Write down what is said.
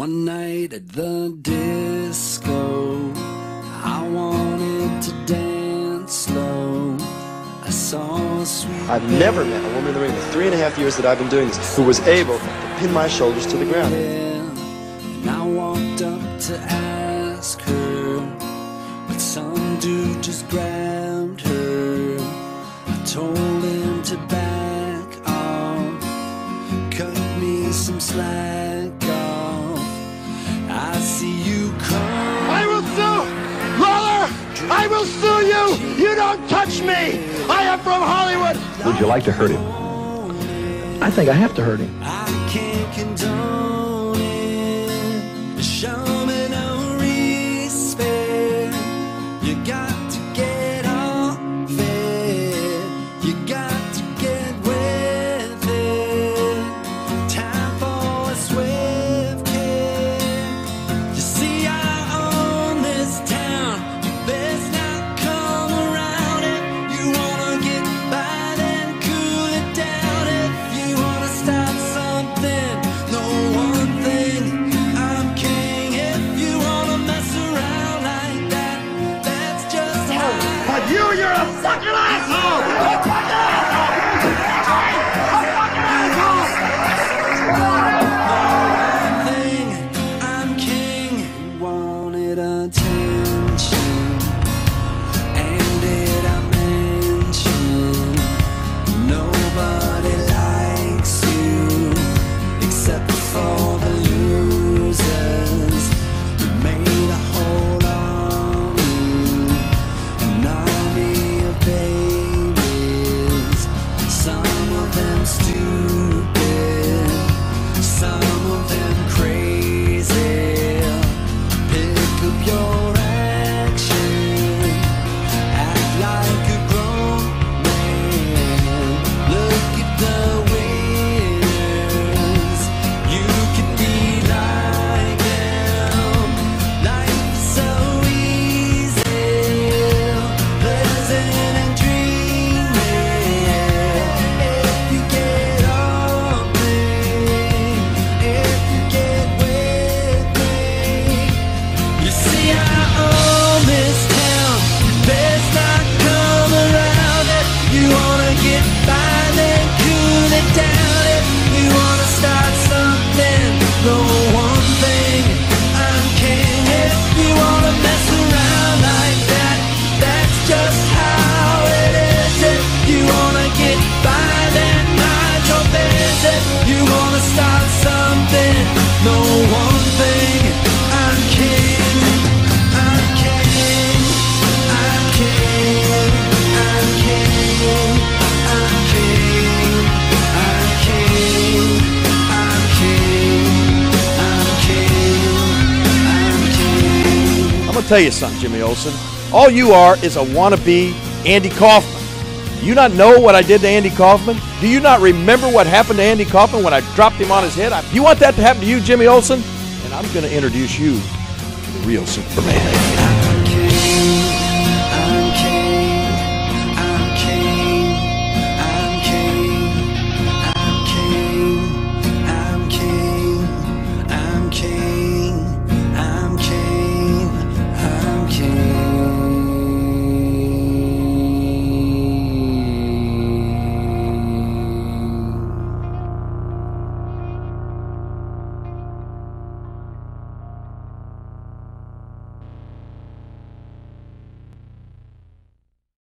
One night at the disco, I wanted to dance slow. I saw a sweet I've never met a woman in the ring in the 3.5 years that I've been doing this who was able to pin my shoulders to the ground. And I walked up to ask her, but some dude just grabbed her. I told him to back off, cut me some slack off. I see you come. I will sue! Lawler! I will sue you! You don't touch me! I am from Hollywood! Would you like to hurt him? I think I have to hurt him. I can't condone it. Show me no respect. You got to get off it. You got to get with it. Time for a swift kick. You see, I own this town. You best not come around it. You wanna get by, then cool it down. If you wanna start something, know one thing, I'm king. If you wanna mess around like that, that's just how. But you're a fucking asshole! A fucking asshole! A fucking asshole! I'm king. Wanted attention, and did I mention nobody likes you except for the losers who made a hold on you. An army of babies, some of them stupid, some of them crazy. Pick up your action, act like a grown man. Look at the winners, you could be like them. Life is so easy, pleasant and dreaming. If you get on me, if you get with me. You see, I own this town. You best not come around it. You wanna get by, then cool it down. If you wanna start something, know one thing, I'm king. If you wanna mess around like that, that's just how it is. If you wanna get by, then mind your business. You wanna start something, know one thing, I'm king. I'm king. I'm king. I'm king. I'm king. I'm king. I'm king. I'm king. I'm king. I'm gonna tell you something, Jimmy Olsen. All you are is a wannabe Andy Kaufman. Do you not know what I did to Andy Kaufman? Do you not remember what happened to Andy Kaufman when I dropped him on his head? You want that to happen to you, Jimmy Olsen? And I'm gonna introduce you to the real Superman. I'm king.